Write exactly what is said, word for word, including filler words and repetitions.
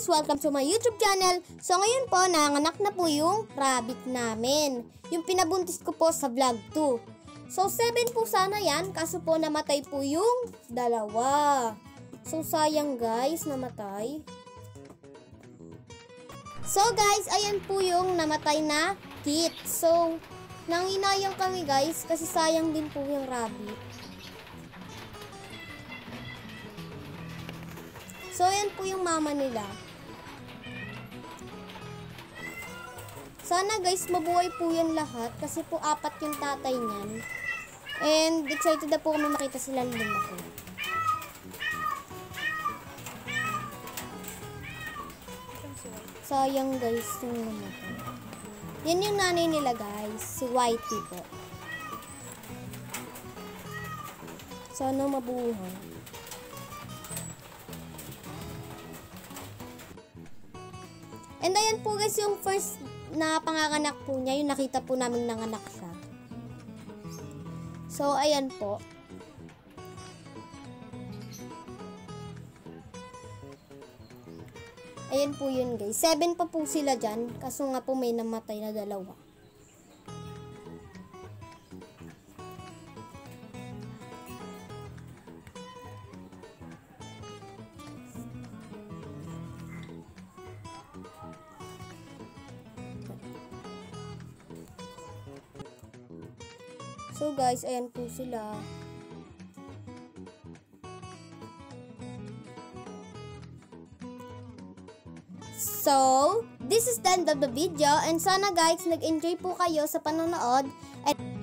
Welcome to my YouTube channel. So ngayon po, nanganak na po yung rabbit namin. Yung pinabuntis ko po sa vlog two. So seven po sana yan, kaso po namatay po yung dalawa. So sayang guys, namatay. So guys, ayan po yung namatay na kit. So nanginayang kami guys, kasi sayang din po yung rabbit. So, yan po yung mama nila. Sana guys, mabuhay po yan lahat. Kasi po, apat yung tatay niyan. And, excited na po kami makita sila lumaki. Sayang guys, yung namatay. Yan yung nanay nila guys. Si Whitey po. Sana mabuhay. And ayan po guys, yung first na panganganak po niya, yung nakita po namin nanganak siya. So, ayan po. Ayan po yun guys. Seven pa po sila dyan, kaso nga po may namatay na dalawa. So guys, ayan po sila. So, this is the end of the video. And sana guys, nag-enjoy po kayo sa panonood. And